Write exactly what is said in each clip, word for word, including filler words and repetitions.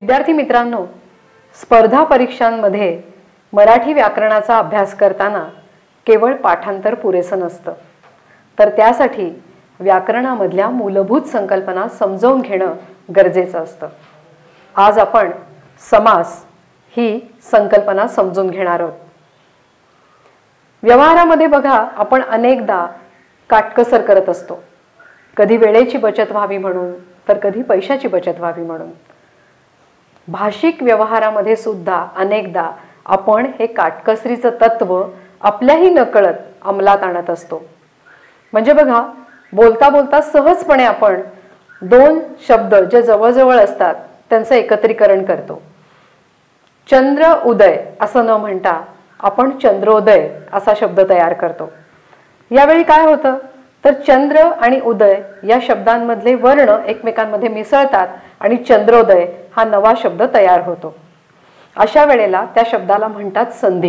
विद्यार्थी मित्रांनो, स्पर्धा परीक्षांमध्ये मराठी व्याकरणाचा अभ्यास करताना केवळ पाठांतर पुरेसं नसतं, तर त्यासाठी व्याकरणामधल्या मूलभूत संकल्पना समजावून घेणं गरजेचं असतं। आज आपण समास ही संकल्पना समजून घेणार आहोत। व्यवहारामध्ये बघा, आपण अनेकदा काटकसर करत असतो, कधी वेळेची बचत व्हावी म्हणून, तर कधी पैशाची बचत व्हावी म्हणून। भाषिक व्यवहारामध्ये सुद्धा अनेकदा आपण हे काटकसरीचं तत्व आपल्याही नकळत अंमलात आणत असतो। म्हणजे बघा, बोलता बोलता सहजपणे आपण दोन शब्द जे जवळजवळ असतात त्यांचं एकत्रीकरण करतो। चंद्र उदय असं न म्हणता आपण चंद्रोदय असा शब्द तयार करतो। यावेळी काय होतं, तर चंद्र आणि उदय या शब्दांमधले वर्ण एकमेकांमध्ये मिसळतात आणि चंद्रोदय हा नवा शब्द तयार होतो। अशा वेळेला त्या शब्दाला म्हणतात संधी।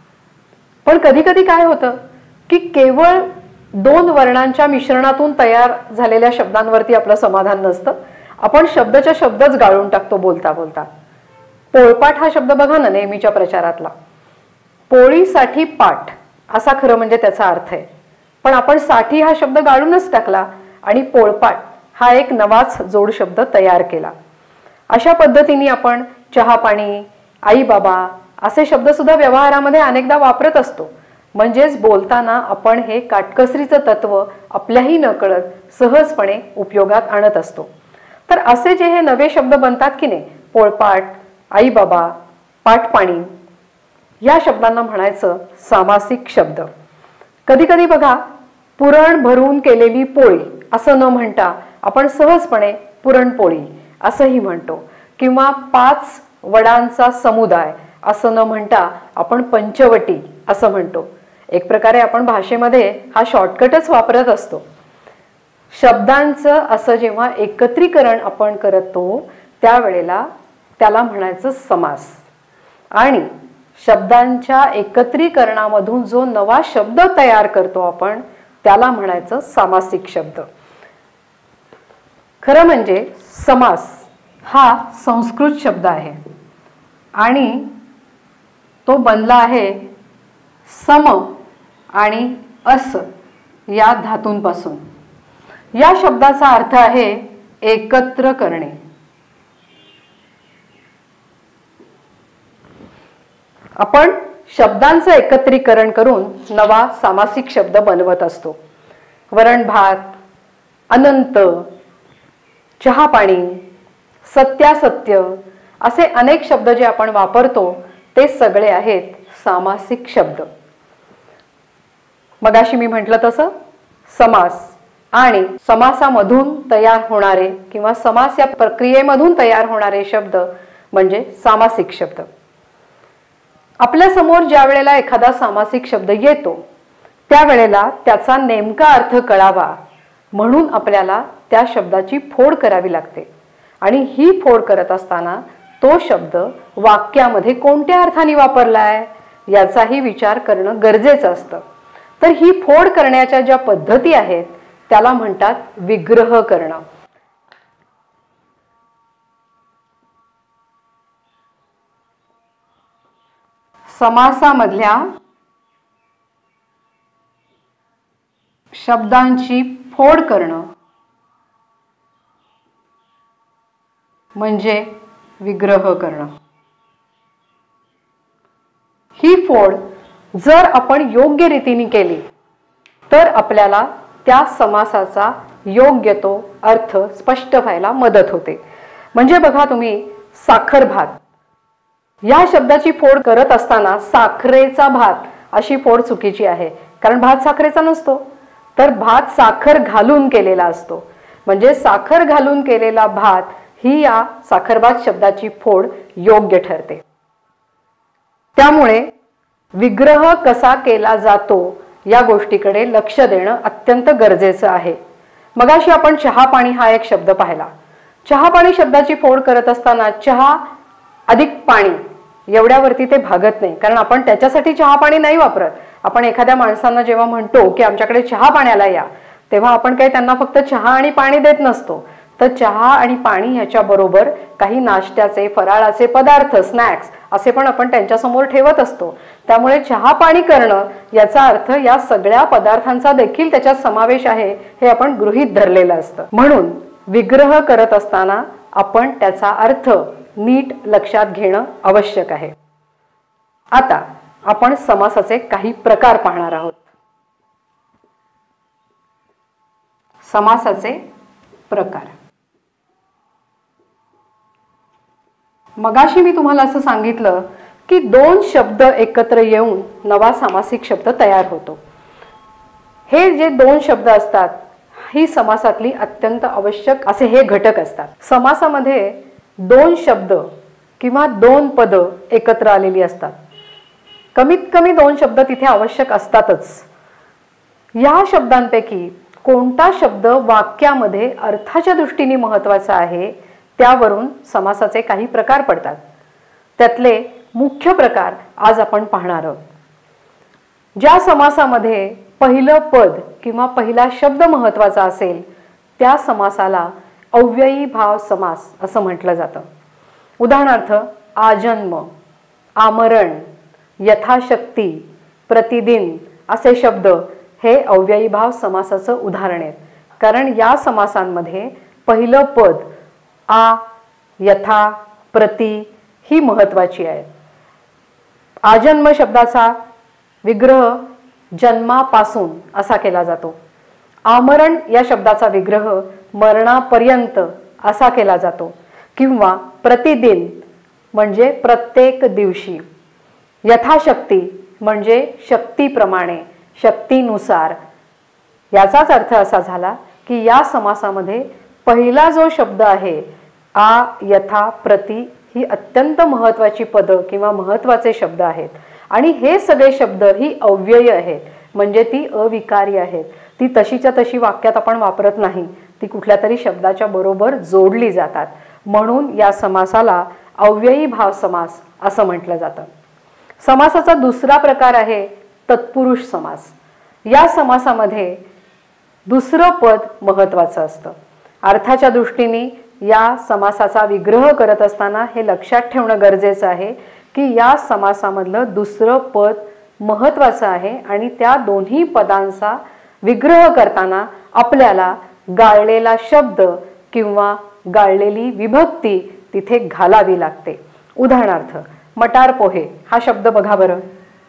पण कधी कधी काय होतं की केवळ दोन वर्णांच्या मिश्रणातून तयार झालेल्या शब्दांवरती आपलं समाधान नसतं, आपण शब्दाच्या शब्दच गाळून टाकतो बोलता बोलता। पोळपाट हा शब्द बघा ना, नेहमीच्या प्रचारातला पोळीसाठी पाठ असा खरं म्हणजे त्याचा अर्थ आहे, पण आपण साठी हा शब्द गाळूनच टाकला आणि पोळपाट हा एक नवाच जोड शब्द तयार केला। अशा पद्धतीने आपण चहा पाणी, आई बाबा असे शब्द सुद्धा व्यवहारामध्ये अनेकदा वापरत असतो। म्हणजेच बोलताना आपण हे काटकसरीचं तत्व आपल्याही नकळत सहजपणे उपयोगात आणत असतो। तर असे जे हे नवे शब्द बनतात की नाही, पोळपाट, आई बाबा, पाटपाणी, या शब्दांना म्हणायचं सामासिक शब्द। कधी कधी बघा, पुरण भरून केलेली पोळी असं न म्हणता आपण सहजपणे पुरणपोळी असंही म्हणतो, किंवा पाच वडांचा समुदाय असं न म्हणता आपण पंचवटी असं म्हणतो। एक प्रकारे आपण भाषेमध्ये हा शॉर्टकटच वापरत असतो। शब्दांचं असं जेव्हा एकत्रीकरण आपण करतो त्यावेळेला त्याला म्हणायचं समास, आणि शब्दांच्या एकत्रीकरणामधून जो नवा शब्द तयार करतो आपण त्याला म्हणायचं सामासिक शब्द। खरं म्हणजे समास हा संस्कृत शब्द आहे आणि तो बनला आहे सम आणि अस या धातूंपासून। या शब्दाचा अर्थ आहे एकत्र करणे। आपण शब्दांचं एकत्रीकरण करून नवा सामासिक शब्द बनवत असतो। वरण भात, अनंत, चहा पाणी, सत्यासत्य असे अनेक शब्द जे आपण वापरतो ते सगळे आहेत सामासिक शब्द। मगाशी मी म्हटलं तसं समास आणि समासामधून तयार होणारे किंवा समास या प्रक्रियेमधून तयार होणारे शब्द म्हणजे सामासिक शब्द। आपल्या समोर ज्या वेळेला एखादा सामासिक शब्द येतो त्यावेळेला त्याचा नेमका अर्थ कळावा म्हणून आपल्याला त्या शब्दाची फोड करावी लागते, आणि ही फोड करत असताना तो शब्द वाक्यामध्ये कोणत्या अर्थाने वापरलाय याचाही विचार करणं गरजेचं असतं। तर ही फोड करण्याच्या ज्या पद्धती आहेत त्याला म्हणतात विग्रह करणं। समासामधल्या शब्दांची फोड करणं म्हणजे विग्रह करणं। ही फोड जर आपण योग्य रीतीने केली तर आपल्याला त्या समासाचा योग्य तो अर्थ स्पष्ट व्हायला मदत होते। म्हणजे बघा, तुम्ही साखर भात या शब्दाची फोड करत असताना साखरेचा भात अशी फोड चुकीची आहे, कारण भात साखरेचा नसतो, तर भात साखर घालून केलेला असतो। म्हणजे साखर घालून केलेला भात ही या साखरभात शब्दाची फोड योग्य ठरते। त्यामुळे विग्रह कसा केला जातो या गोष्टीकडे लक्ष देणं अत्यंत गरजेचं आहे। मगाशी आपण चहा पाणी हा एक शब्द पाहिला। चहा पाणी शब्दाची फोड करत असताना चहा अधिक पाणी एवढ्यावरती ते भागत नाही, कारण आपण त्याच्यासाठी चहा पाणी नाही वापरत। आपण एखाद्या माणसांना जेव्हा म्हणतो की आमच्याकडे चहा पाण्याला या, तेव्हा आपण काही त्यांना फक्त चहा आणि पाणी देत नसतो, तर चहा आणि पाणी ह्याच्याबरोबर काही नाश्त्याचे फराळाचे पदार्थ स्नॅक्स असे पण आपण त्यांच्यासमोर ठेवत असतो. त्यामुळे चहा पाणी करणं याचा अर्थ या सगळ्या पदार्थांचा देखील त्याच्यात समावेश आहे हे आपण गृहीत धरलेलं असतं. म्हणून विग्रह करत असताना आपण त्याचा अर्थ नीट लक्षात घेणं आवश्यक आहे. आता आपण समासाचे काही प्रकार पाहणार आहोत. समासाचे प्रकार. मगाशी मी तुम्हाला असं सांगितलं की दोन शब्द एकत्र येऊन नवा सामासिक शब्द तयार होतो. हे जे दोन शब्द असतात ही समासातली अत्यंत आवश्यक असे हे घटक असतात. समासामध्ये दोन शब्द किंवा दोन पद एकत्र आलेली असतात. कमीत कमी दोन शब्द तिथे आवश्यक असतातच. या शब्दांपैकी कोणता शब्द वाक्यामध्ये अर्थाच्या दृष्टीने महत्त्वाचा आहे त्यावरून समासाचे काही प्रकार पडतात. त्यातले मुख्य प्रकार आज आपण पाहणार आहोत. ज्या समासामध्ये पहिलं पद किंवा पहिला शब्द महत्त्वाचा असेल त्या समासाला अव्ययी भाव समास असं म्हटलं जातं. उदाहरणार्थ आजन्म, आमरण, यथाशक्ती, प्रतिदिन असे शब्द हे अव्ययी भाव समासाचं उदाहरण आहेत. कारण या समासांमध्ये पहिलं पद आ, यथा, प्रति ही महत्त्वाची आहेत. आजन्म शब्दाचा विग्रह जन्मापासून असा केला जातो. आमरण या शब्दाचा विग्रह मरणापर्यंत असा केला जातो. किंवा प्रतिदिन म्हणजे प्रत्येक दिवशी. यथाशक्ती म्हणजे शक्तीप्रमाणे, शक्तीनुसार. याचाच अर्थ असा झाला की या समासामध्ये पहिला जो शब्द आहे आ, यथा, प्रति ही अत्यंत महत्त्वाची पदं किंवा महत्त्वाचे शब्द आहेत. आणि हे सगळे शब्द ही अव्यय आहेत म्हणजे ती अविकारी आहेत. ती तशीच्या तशी वाक्यात आपण वापरत नाही, ती कुठल्या तरी शब्दाच्या बरोबर जोडली जातात. म्हणून या समासाला अव्ययी भाव समास असं म्हटलं जातं. समासाचा दुसरा प्रकार आहे तत्पुरुष समास. या समासामध्ये दुसरं पद महत्त्वाचं असतं. अर्थाच्या दृष्टीने या समासाचा विग्रह करत असताना हे लक्षात ठेवणं गरजेचं आहे की या समासामधलं दुसरं पद महत्त्वाचं आहे आणि त्या दोन्ही पदांचा विग्रह करताना आपल्याला गाळलेला शब्द किंवा गाळलेली विभक्ती तिथे घालावी लागते. उदाहरणार्थ मटार पोहे हा शब्द बघा बरं.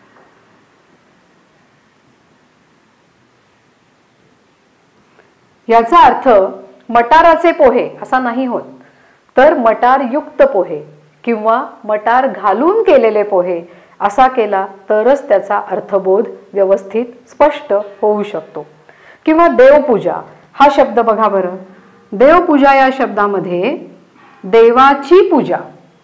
याचा अर्थ मटाराचे पोहे असा नाही होत, तर मटार युक्त पोहे किंवा मटार घालून केलेले पोहे असा केला तरच त्याचा अर्थबोध व्यवस्थित स्पष्ट होऊ शकतो. किंवा देवपूजा हा शब्द बघा बरं. देवपूजा या शब्दामध्ये देवाची पूजा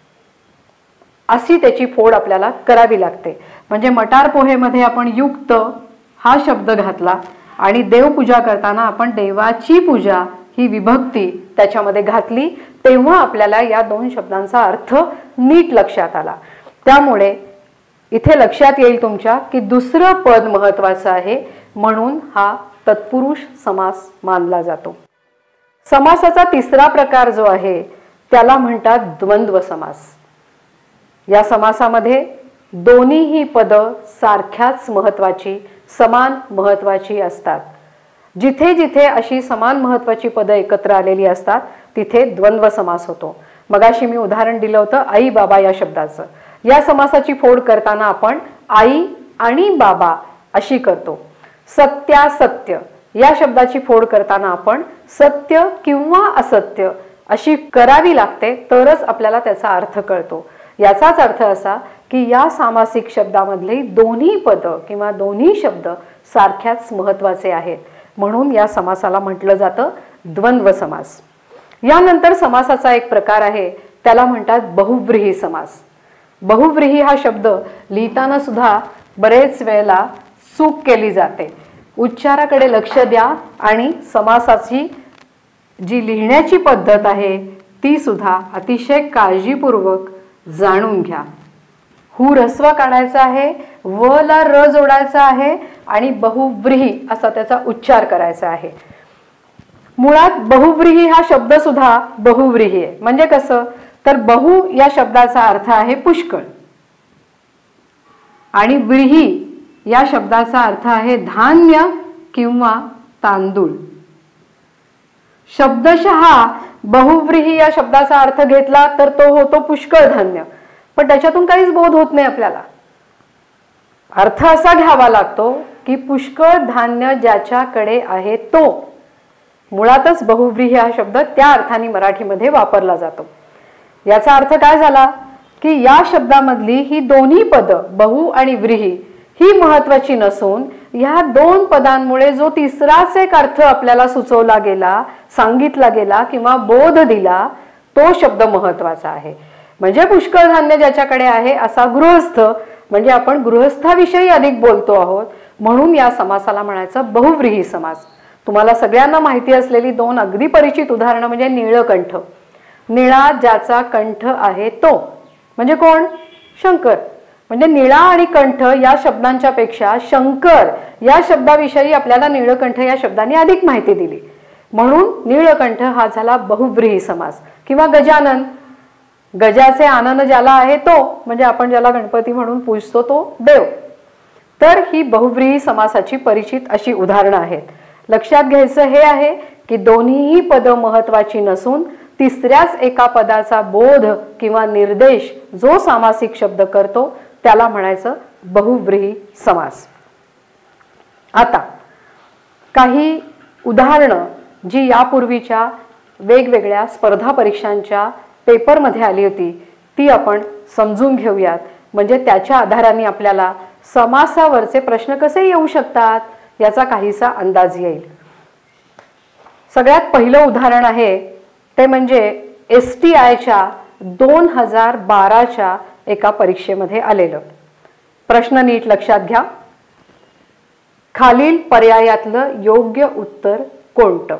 अशी त्याची फोड आपल्याला करावी लागते. म्हणजे मटार पोहेमध्ये आपण युक्त हा शब्द घातला आणि देवपूजा करताना आपण देवाची पूजा ही विभक्ती त्याच्यामध्ये घातली, तेव्हा आपल्याला या दोन शब्दांचा अर्थ नीट लक्षात आला. त्यामुळे इथे लक्षात येईल तुमच्या की दुसरं पद महत्त्वाचं आहे म्हणून हा तत्पुरुष समास मानला जातो. समासाचा तिसरा प्रकार जो आहे त्याला म्हणतात द्वंद्व समास. या समासामध्ये दोन्हीही पदं सारख्याच महत्त्वाची, समान महत्त्वाची असतात. जिथे जिथे अशी समान महत्त्वाची पदं एकत्र आलेली असतात तिथे द्वंद्व समास होतो. मगाशी मी उदाहरण दिलं होतं आई बाबा या शब्दाचं. या समासाची फोड करताना आपण आई आणि बाबा अशी करतो. सत्यासत्य या शब्दाची फोड करताना आपण सत्य किंवा असत्य अशी करावी लागते, तरच आपल्याला त्याचा अर्थ कळतो. याचाच अर्थ असा की या सामासिक शब्दामधले दोन्ही पदं किंवा दोन्ही शब्द सारख्याच महत्त्वाचे आहेत म्हणून या समासाला म्हटलं जातं द्वंद्व समास. यानंतर समासाचा एक प्रकार आहे त्याला म्हणतात बहुव्रीही समास. बहुव्रीही हा शब्द लिहिताना सुद्धा बरेच वेळेला चूक केली जाते. उच्चाराकडे लक्ष द्या आणि समासाची जी लिहिण्याची पद्धत आहे ती सुद्धा अतिशय काळजीपूर्वक जाणून घ्या. हु ह्रस्व काढायचा आहे, व ला र जोडायचा आहे आणि बहुव्रीही असा त्याचा उच्चार करायचा आहे. मुळात बहुव्रीही हा शब्द सुद्धा बहुव्रीही आहे. म्हणजे कसं, तर बहु या शब्दाचा अर्थ आहे पुष्कळ आणि व्रीही या शब्दाचा अर्थ आहे धान्य किंवा तांदूळ. शब्दशः बहुव्रीही या शब्दाचा अर्थ घेतला तर तो होतो पुष्कळ धान्य, पण त्याच्यातून काहीच बोध होत नाही आपल्याला. अर्थ असा घ्यावा लागतो की पुष्कळ धान्य ज्याच्याकडे आहे तो. मुळातच बहुव्रीही हा शब्द त्या अर्थाने मराठीमध्ये वापरला जातो. याचा अर्थ काय झाला की या शब्दामधली ही दोन्ही पद बहु आणि व्रीही ही महत्वाची नसून ह्या दोन पदांमुळे जो तिसराच एक अर्थ आपल्याला सुचवला गेला, सांगितला गेला किंवा बोध दिला तो शब्द महत्वाचा आहे. म्हणजे पुष्कळ धान्य ज्याच्याकडे आहे असा गृहस्थ, म्हणजे आपण गृहस्थाविषयी अधिक बोलतो आहोत, म्हणून या समासाला म्हणायचं बहुव्रीही समास. तुम्हाला सगळ्यांना माहिती असलेली दोन अगदी परिचित उदाहरणं म्हणजे नीळकंठ. निळा ज्याचा कंठ आहे तो म्हणजे कोण? शंकर. म्हणजे निळा आणि कंठ या शब्दांच्या पेक्षा शंकर या शब्दाविषयी आपल्याला नीळकंठ या शब्दाने अधिक माहिती दिली, म्हणून नीळकंठ हा झाला बहुव्रीही समास. किंवा गजानन, गजाचे आनन ज्याला आहे तो, म्हणजे आपण ज्याला गणपती म्हणून पूजतो तो देव. तर ही बहुव्रीही समासाची परिचित अशी उदाहरणं आहेत. लक्षात घ्यायचं हे आहे की दोन्हीही पद महत्वाची नसून तिसऱ्याच एका पदाचा बोध किंवा निर्देश जो सामासिक शब्द करतो त्याला म्हणायचं बहुव्रीही समास. आता काही उदाहरणं जी यापूर्वीच्या वेगवेगळ्या स्पर्धा परीक्षांच्या पेपरमध्ये आली होती ती आपण समजून घेऊयात, म्हणजे त्याच्या आधाराने आपल्याला समासावरचे प्रश्न कसे येऊ शकतात याचा काहीसा अंदाज येईल. सगळ्यात पहिलं उदाहरण आहे ते म्हणजे एस टी आयच्या दोन हजार बाराच्या एका परीक्षेमध्ये आलेलं. प्रश्न नीट लक्षात घ्या. खालील पर्यायातलं योग्य उत्तर कोणतं?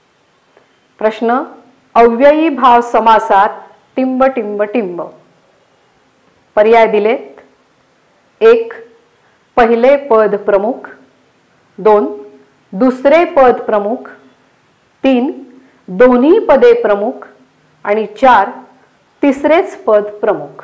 प्रश्न, अव्ययी भाव समासात टिंब टिंब टिंब. पर्याय दिलेत. एक, पहिले पद प्रमुख. दोन, दुसरे पद प्रमुख. तीन, दोन्ही पदे प्रमुख. आणि चार, तिसरेच पद प्रमुख.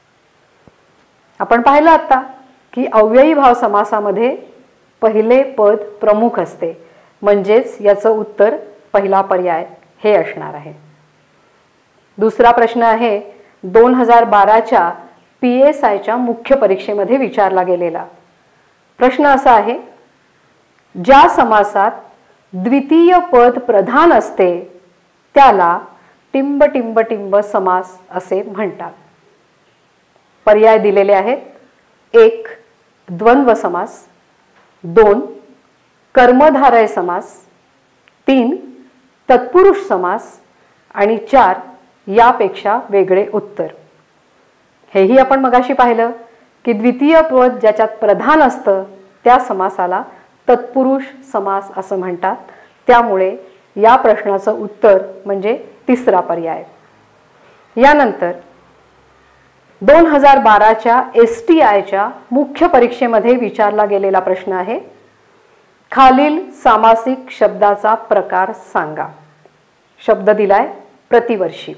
आपण पाहिलं आता की अव्ययी भाव समासामध्ये पहिले पद प्रमुख असते, म्हणजेच याचं उत्तर पहिला पर्याय हे असणार आहे. दुसरा प्रश्न आहे दोन हजार बाराच्या पी एस आयच्या मुख्य परीक्षेमध्ये विचारला गेलेला. प्रश्न असा आहे, ज्या समासात द्वितीय पद प्रधान असते त्याला टिंब टिंब टिंब समास असे म्हणतात. पर्याय दिलेले आहेत. एक, द्वंद्व समास. दोन, कर्मधारय समास. तीन, तत्पुरुष समास. आणि चार, यापेक्षा वेगळे उत्तर. हेही आपण मगाशी पाहिलं की द्वितीय पद ज्याच्यात प्रधान असतं त्या समासाला तत्पुरुष समास असं म्हणतात. त्यामुळे या प्रश्नाचं उत्तर म्हणजे तिसरा पर्याय. यानंतर दोन हजार बाराच्या एस टी आयच्या मुख्य परीक्षेमध्ये विचारला गेलेला प्रश्न आहे, खालील सामासिक शब्दाचा प्रकार सांगा. शब्द दिलाय प्रतिवर्षी.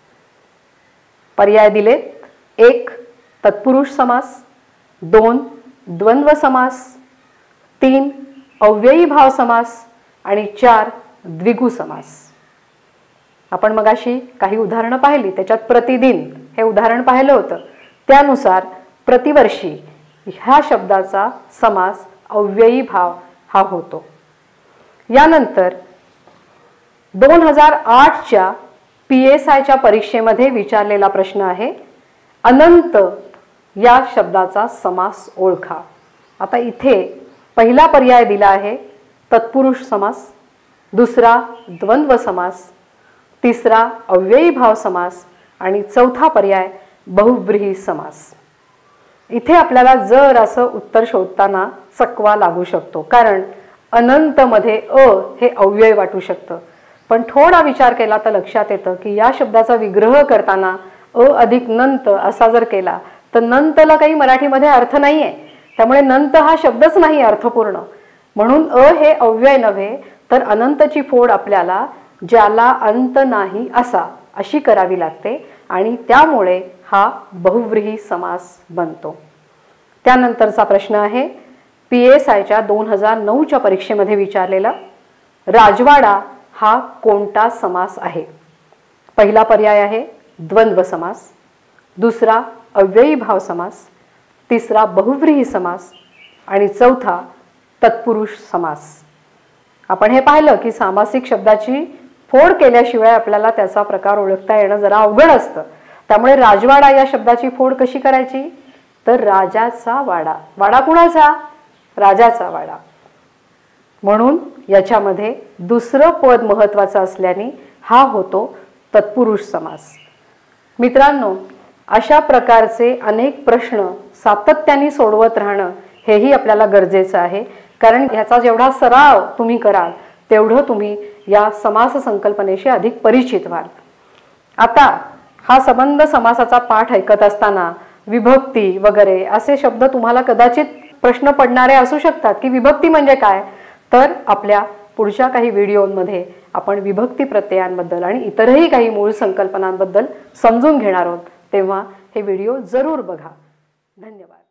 पर्याय दिलेत. एक, तत्पुरुष समास. दोन, द्वंद्व समास. तीन, अव्ययी भाव समास. आणि चार, द्विगु समास. आपण मगाशी काही उदाहरणं पाहिली, त्याच्यात प्रतिदिन हे उदाहरण पाहिलं होतं. त्यानुसार प्रतिवर्षी ह्या शब्दाचा समास अव्ययी भाव हा होतो. यानंतर दोन हजार आठच्या पी एस आयच्या परीक्षेमध्ये विचारलेला प्रश्न आहे, अनंत या शब्दाचा समास ओळखा. आता इथे पहिला पर्याय दिला आहे तत्पुरुष समास. दुसरा द्वंद्व समास. तिसरा अव्ययी भाव समास. आणि चौथा पर्याय बहुव्रीही समास. इथे आपल्याला जर असं उत्तर शोधताना चकवा लागू शकतो, कारण अनंत मध्ये अ हे अव्यय वाटू शकतं. पण थोडा विचार केला तर लक्षात येतं की या शब्दाचा विग्रह करताना अ अधिक नंत असा जर केला तर नंतला काही मराठीमध्ये अर्थ नाहीये. त्यामुळे नंत हा शब्दच नाही अर्थपूर्ण, म्हणून अ हे अव्यय नव्हे तर अनंतची फोड आपल्याला ज्याला अंत नाही असा अशी करावी लागते आणि त्यामुळे हा बहुव्रीही समास बनतो. त्यानंतरचा प्रश्न आहे पी एस आयच्या दोन हजार नऊच्या परीक्षेमध्ये विचारलेला, राजवाडा हा कोणता समास आहे? पहिला पर्याय आहे द्वंद्व समास, दुसरा अव्ययी भाव समास, तिसरा बहुव्रीही समास आणि चौथा तत्पुरुष समास. आपण हे पाहिलं की सामासिक शब्दाची फोड केल्याशिवाय आपल्याला त्याचा प्रकार ओळखता येणं जरा अवघड असतं. त्यामुळे राजवाडा या शब्दाची फोड कशी करायची? तर राजाचा वाडा. वाडा कुणाचा? राजाचा वाडा. म्हणून याच्यामध्ये दुसरं पद महत्त्वाचं असल्याने हा होतो तत्पुरुष समास. मित्रांनो, अशा प्रकारचे अनेक प्रश्न सातत्याने सोडवत राहणं हेही आपल्याला गरजेचं आहे, कारण ह्याचा जेवढा सराव तुम्ही कराल तेवढं तुम्ही या समास संकल्पनेशी अधिक परिचित व्हाल. आता हा संबंध समासाचा पाठ ऐकत असताना विभक्ती वगैरे असे शब्द तुम्हाला कदाचित प्रश्न पडणारे असू शकतात की विभक्ती म्हणजे काय. तर आपल्या पुढच्या काही व्हिडिओमध्ये आपण विभक्ती प्रत्ययांबद्दल आणि इतरही काही मूळ संकल्पनांबद्दल समजून घेणार आहोत. तेव्हा हे व्हिडिओ जरूर बघा. धन्यवाद.